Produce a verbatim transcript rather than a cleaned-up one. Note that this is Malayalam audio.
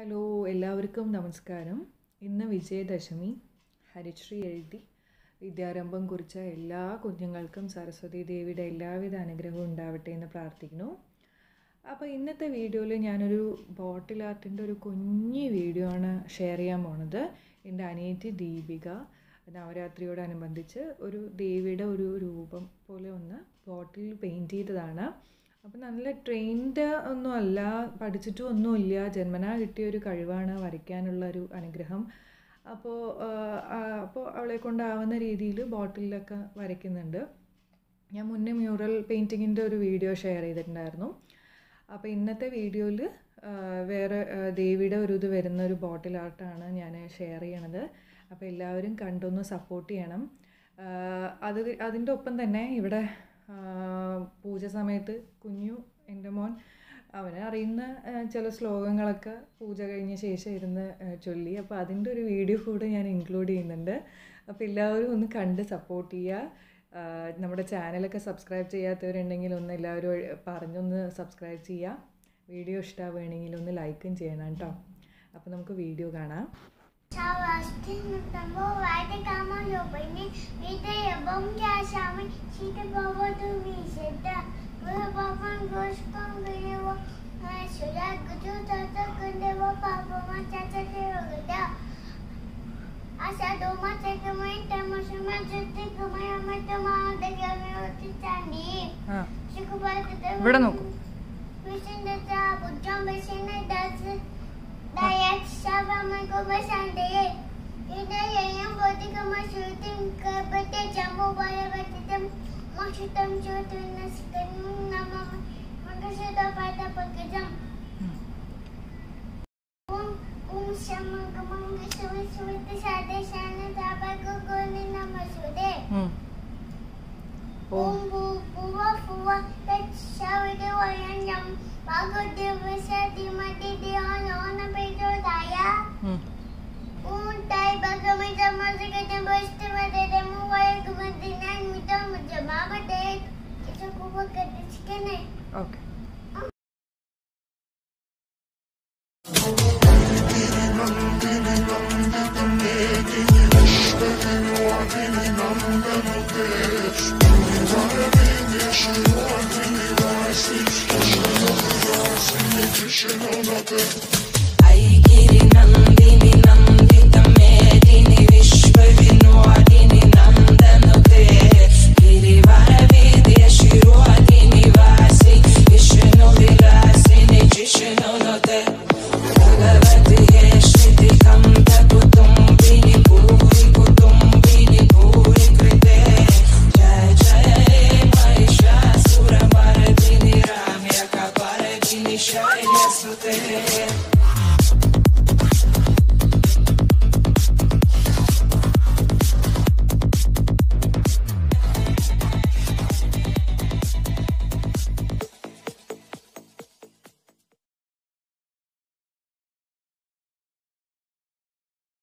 ഹലോ എല്ലാവർക്കും നമസ്കാരം. ഇന്ന് വിജയദശമി. ഹരിശ്രീ എഴുതി വിദ്യാരംഭം കുറിച്ച എല്ലാ കുഞ്ഞുങ്ങൾക്കും സരസ്വതി ദേവിയുടെ എല്ലാവിധ അനുഗ്രഹവും ഉണ്ടാവട്ടെ എന്ന് പ്രാർത്ഥിക്കുന്നു. അപ്പോൾ ഇന്നത്തെ വീഡിയോയിൽ ഞാനൊരു ബോട്ടിൽ ആർട്ടിൻ്റെ ഒരു കുഞ്ഞി വീഡിയോ ആണ് ഷെയർ ചെയ്യാൻ പോണത്. എൻ്റെ അനിയത്തി ദീപിക നവരാത്രിയോടനുബന്ധിച്ച് ഒരു ദേവിയുടെ ഒരു രൂപം പോലെ ഒന്ന് ബോട്ടിൽ പെയിൻറ്റ് ചെയ്തതാണ്. അപ്പോൾ നല്ല ട്രെയിൻഡ് ഒന്നും അല്ല, പഠിച്ചിട്ടും ഒന്നുമില്ല, ജന്മനാ കിട്ടിയൊരു കഴിവാണ് വരയ്ക്കാനുള്ള ഒരു അനുഗ്രഹം. അപ്പോൾ അപ്പോൾ അവളെ കൊണ്ടാവുന്ന രീതിയിൽ ബോട്ടിലൊക്കെ വരയ്ക്കുന്നുണ്ട്. ഞാൻ മുന്നേ മ്യൂറൽ പെയിൻറ്റിങ്ങിൻ്റെ ഒരു വീഡിയോ ഷെയർ ചെയ്തിട്ടുണ്ടായിരുന്നു. അപ്പോൾ ഇന്നത്തെ വീഡിയോയിൽ വേറെ ദേവിയുടെ ഒരു ഇത് വരുന്ന ഒരു ബോട്ടിൽ ആർട്ടാണ് ഞാൻ ഷെയർ ചെയ്യണത്. അപ്പോൾ എല്ലാവരും കണ്ടൊന്ന് സപ്പോർട്ട് ചെയ്യണം. അത് അതിൻ്റെ ഒപ്പം തന്നെ ഇവിടെ പൂജ സമയത്ത് കുഞ്ഞു എൻ്റെ മോൻ അവന് അറിയുന്ന ചില ശ്ലോകങ്ങളൊക്കെ പൂജ കഴിഞ്ഞ ശേഷം ഇരുന്ന് ചൊല്ലി. അപ്പോൾ അതിൻ്റെ ഒരു വീഡിയോ കൂടെ ഞാൻ ഇൻക്ലൂഡ് ചെയ്യുന്നുണ്ട്. അപ്പോൾ എല്ലാവരും ഒന്ന് കണ്ട് സപ്പോർട്ട് ചെയ്യുക. നമ്മുടെ ചാനലൊക്കെ സബ്സ്ക്രൈബ് ചെയ്യാത്തവരുണ്ടെങ്കിൽ ഒന്ന് എല്ലാവരും പറഞ്ഞൊന്ന് സബ്സ്ക്രൈബ് ചെയ്യുക. വീഡിയോ ഇഷ്ടമാവുകയാണെങ്കിൽ ഒന്ന് ലൈക്കും ചെയ്യണം കേട്ടോ. അപ്പോൾ നമുക്ക് വീഡിയോ കാണാം. ഇവിടെ നോക്കൂ. Dayak sabaman ko basande. Ida yang boti kama shooting kabate jambu bala batitam mashutam chotun naskan nama magasada pada pagajam. Um um samang kamang suwi suwi sade sana tabago goni nama sude. Um bu buwa buwa tat shawide wayan jam. Bago divasa di mati di ono ono pedo daya. Untai bago may jamal sa kanyang basta madede mo wala kumadinan mito majamama date. Ito ko pagkadis ka na eh. Okay. Aigiri Nandini Nandita Medini Vishwa Vinod